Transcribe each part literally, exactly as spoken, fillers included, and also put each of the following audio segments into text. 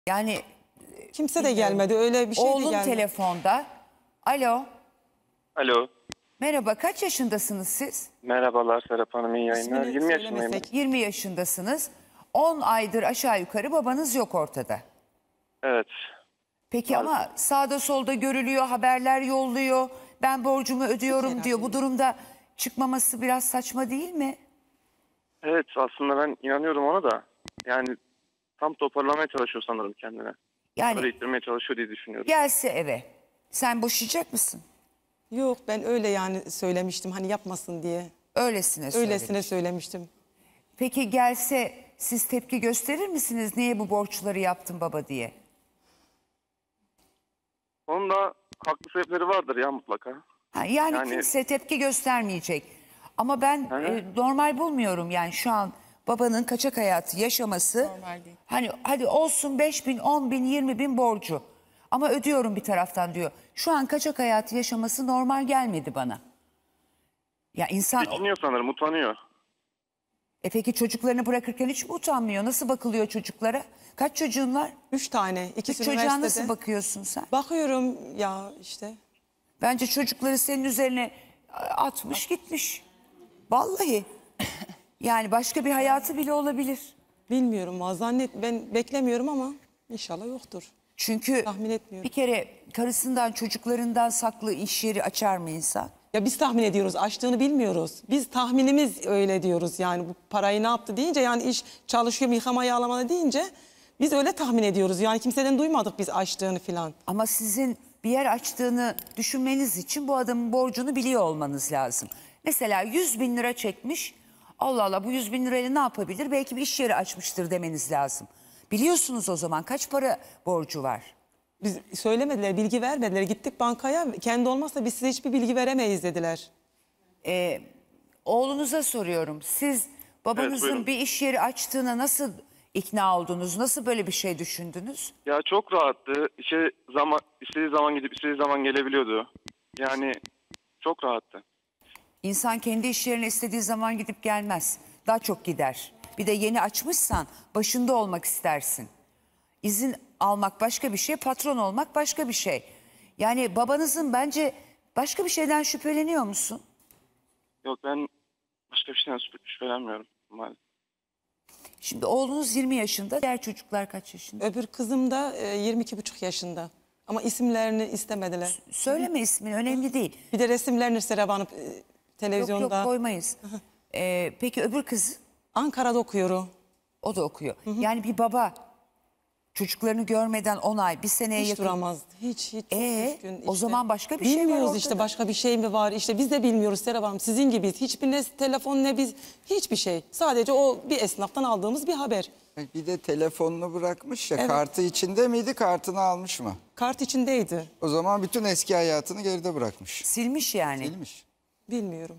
Yani Kimse de gelmedi, öyle bir şey de oğlun gelmedi. telefonda. Alo. Alo. Merhaba, kaç yaşındasınız siz? Merhabalar Serap Hanım, iyi yayınlar. İsmini yirmi yaşındayım. söylemesek. yirmi yaşındasınız. on aydır aşağı yukarı babanız yok ortada. Evet. Peki ama sağda solda görülüyor, haberler yolluyor. Ben borcumu ödüyorum diyor. Bu durumda çıkmaması biraz saçma değil mi? Evet, aslında ben inanıyorum ona da. Yani tam toparlamaya çalışıyor sanırım kendine. Yani Öyle ittirmeye çalışıyor diye düşünüyorum. gelse eve. Sen boşayacak mısın? Yok, ben öyle yani söylemiştim, hani yapmasın diye. Öylesine söyledim. Öylesine söylemiştim. Peki gelse siz tepki gösterir misiniz? Niye bu borçları yaptın baba diye? Onun da haklı sebepleri vardır ya mutlaka. Ha, yani, Yani- kimse tepki göstermeyecek. Ama ben Hı hı. e, normal bulmuyorum yani şu an babanın kaçak hayatı yaşaması. Normal değil. Hani hadi olsun beş bin, on bin, yirmi bin borcu. Ama ödüyorum bir taraftan diyor. Şu an kaçak hayatı yaşaması normal gelmedi bana. Ya insan... Düşünüyor sanırım, utanıyor. E peki çocuklarını bırakırken hiç mi utanmıyor? Nasıl bakılıyor çocuklara? Kaç çocuğun var? Üç tane, Üç ikisi çocuğa üniversitede. nasıl bakıyorsun sen? Bakıyorum ya işte. Bence çocukları senin üzerine atmış gitmiş. Vallahi. Yani başka bir hayatı bile olabilir. Bilmiyorum, zannet ben beklemiyorum ama inşallah yoktur. Çünkü Tahmin etmiyorum. bir kere karısından çocuklarından saklı iş yeri açar mı insan? Ya biz tahmin ediyoruz, açtığını bilmiyoruz. Biz tahminimiz öyle diyoruz yani, bu parayı ne yaptı deyince, yani iş çalışıyor, yıkama yağlama deyince biz öyle tahmin ediyoruz. Yani kimseden duymadık biz açtığını filan. Ama sizin bir yer açtığını düşünmeniz için bu adamın borcunu biliyor olmanız lazım. Mesela yüz bin lira çekmiş. Allah Allah, bu yüz bin lirayla ne yapabilir? Belki bir iş yeri açmıştır demeniz lazım. Biliyorsunuz o zaman kaç para borcu var? Biz söylemediler, bilgi vermediler. Gittik bankaya, kendi olmazsa biz size hiçbir bilgi veremeyiz dediler. Ee, oğlunuza soruyorum. Siz babanızın buyurun. bir iş yeri açtığına nasıl ikna oldunuz? Nasıl böyle bir şey düşündünüz? Ya çok rahattı. İşe zaman, istediği zaman gidip istediği zaman gelebiliyordu. Yani çok rahattı. İnsan kendi iş yerine istediği zaman gidip gelmez. Daha çok gider. Bir de yeni açmışsan başında olmak istersin. İzin almak başka bir şey, patron olmak başka bir şey. Yani babanızın bence başka bir şeyden şüpheleniyor musun? Yok, ben başka bir şeyden şüphe- şüphelenmiyorum maalesef. Şimdi oğlunuz yirmi yaşında, diğer çocuklar kaç yaşında? Öbür kızım da e, yirmi iki buçuk yaşında. Ama isimlerini istemediler. Söyleme ismini, önemli değil. Bir de resimlerini Serap Hanım e, Yok televizyonda. yok koymayız. Ee, peki öbür kız? Ankara'da okuyor o. O da okuyor. Yani bir baba çocuklarını görmeden on ay, bir seneye Hiç yakın. duramazdı. Hiç hiç. çok Ee, üzgün o zaman başka bir şey var Bilmiyoruz ortada. işte, başka bir şey mi var? İşte biz de bilmiyoruz Serap Hanım. Sizin gibiyiz. Hiçbir ne telefon ne biz, hiçbir şey. Sadece o bir esnaftan aldığımız bir haber. Bir de telefonunu bırakmış ya, Evet. kartı içinde miydi, kartını almış mı? Kart içindeydi. O zaman bütün eski hayatını geride bırakmış. Silmiş yani. Değilmiş. Bilmiyorum.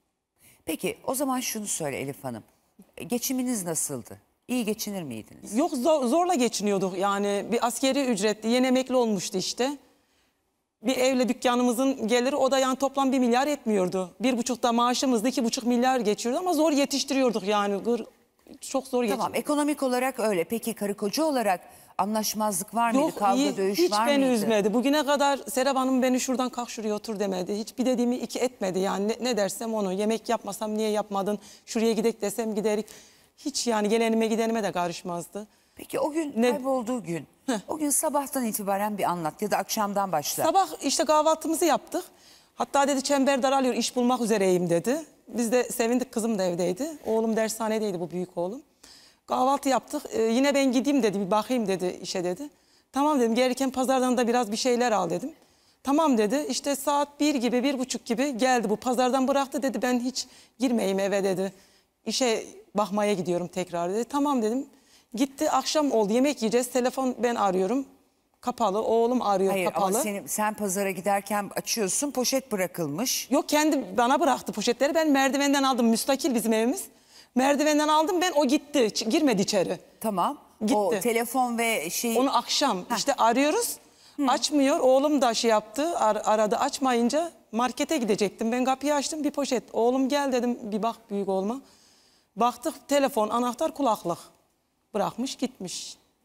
Peki o zaman şunu söyle Elif Hanım. E, Geçiminiz nasıldı? İyi geçinir miydiniz? Yok, zor- zorla geçiniyorduk yani, bir askeri ücretli, yeni emekli olmuştu işte. Bir evle dükkanımızın geliri, o da yani toplam bir milyar etmiyordu. Bir buçuk da maaşımızda iki buçuk milyar geçiyordu ama zor yetiştiriyorduk yani. Gır- Çok zor Tamam, geçiyorduk. ekonomik olarak öyle. Peki karı koca olarak anlaşmazlık var mıydı? Yok, Kavga iyi, dövüş hiç var beni mıydı? üzmedi. Bugüne kadar Serap Hanım beni şuradan kalk şuraya otur demedi. Hiç bir dediğimi iki etmedi yani, ne, ne dersem onu. Yemek yapmasam niye yapmadın, şuraya gidek desem giderik. Hiç yani gelenime gidenime de karışmazdı. Peki o gün Ne- kaybolduğu gün, o gün sabahtan itibaren bir anlat ya da akşamdan başla. Sabah işte kahvaltımızı yaptık. Hatta dedi çember daralıyor, iş bulmak üzereyim dedi. Biz de sevindik, kızım da evdeydi. Oğlum dershanedeydi, bu büyük oğlum. Kahvaltı yaptık. Ee, yine ben gideyim dedi, bir bakayım dedi işe dedi. Tamam dedim, gelirken pazardan da biraz bir şeyler al dedim. Tamam dedi. İşte saat bir gibi, bir buçuk gibi geldi, bu pazardan bıraktı dedi. Ben hiç girmeyeyim eve dedi. İşe bakmaya gidiyorum tekrar dedi. Tamam dedim. Gitti, akşam oldu, yemek yiyeceğiz. Telefon ben arıyorum. Kapalı, oğlum arıyor, Hayır kapalı. ama senin, sen pazara giderken açıyorsun, poşet bırakılmış. Yok, kendi bana bıraktı poşetleri. Ben merdivenden aldım. Müstakil bizim evimiz. Merdivenden aldım ben, o gitti. Ç- girmedi içeri. Tamam. Gitti. O telefon ve şey... Onu akşam işte arıyoruz. Açmıyor. Oğlum da şey yaptı. ar- aradı, açmayınca markete gidecektim. Ben kapıyı açtım, bir poşet. Oğlum gel dedim, bir bak büyük oğluma. Baktık, telefon, anahtar, kulaklık. Bırakmış gitmiş.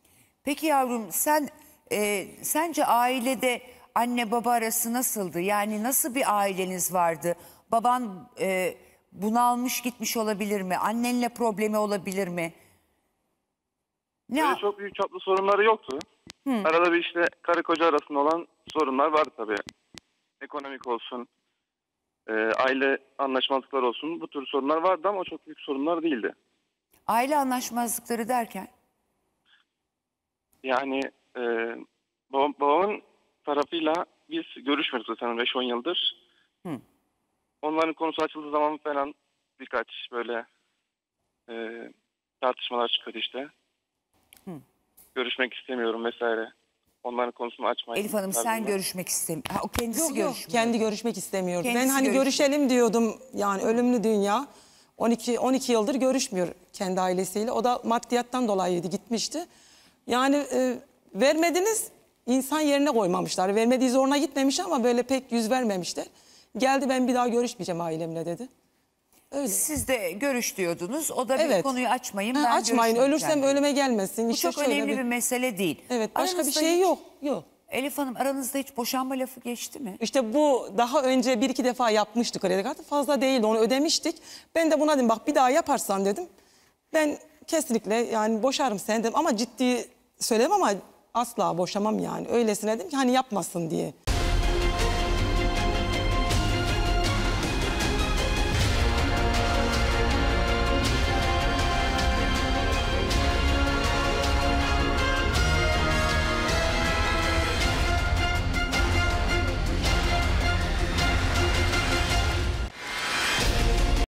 Peki yavrum sen e, sence ailede anne baba arası nasıldı? Yani nasıl bir aileniz vardı? Baban e, bunalmış gitmiş olabilir mi? Annenle problemi olabilir mi? Ne? Böyle çok büyük çaplı sorunları yoktu. Arada bir işte karı koca arasında olan sorunlar vardı tabii. Ekonomik olsun, e, aile anlaşmazlıkları olsun, bu tür sorunlar vardı ama çok büyük sorunlar değildi. Aile anlaşmazlıkları derken? Yani e, babam, babamın tarafıyla biz görüşmüyoruz zaten beş on yıldır. Hı. Onların konusu açıldığı zaman falan birkaç böyle e, tartışmalar çıkıyordu işte. Hı. Görüşmek istemiyorum vesaire. Onların konusunu açmayın. Elif Hanım sen tarzında. görüşmek istemiyor. O kendisi Yok yok görüşmüyor. kendi görüşmek istemiyordu. Kendisi ben hani görüşmüyor. görüşelim diyordum yani ölümlü dünya. on iki on iki yıldır görüşmüyor kendi ailesiyle. O da maddiyattan dolayıydı gitmişti. Yani e, vermediniz insan yerine koymamışlar. Vermediği zoruna gitmemiş ama böyle pek yüz vermemişler. Geldi ben bir daha görüşmeyeceğim ailemle dedi. Öyle. Siz de görüş diyordunuz. O da bir Evet. konuyu açmayın. Ha, ben açmayın görüşmeyeceğim ölürsem dedi. ölüme gelmesin. Bu İşte çok şöyle önemli bir- bir mesele değil. Evet başka bir Aranızda şey hiç- yok. Yok. Elif Hanım aranızda hiç boşanma lafı geçti mi? İşte bu daha önce bir iki defa yapmıştık kredi kartı. Fazla değildi onu ödemiştik. Ben de buna dedim bak bir daha yaparsan dedim. Ben kesinlikle yani boşarım seni dedim ama ciddi söylemem ama asla boşamam yani. Öylesine dedim ki hani yapmasın diye.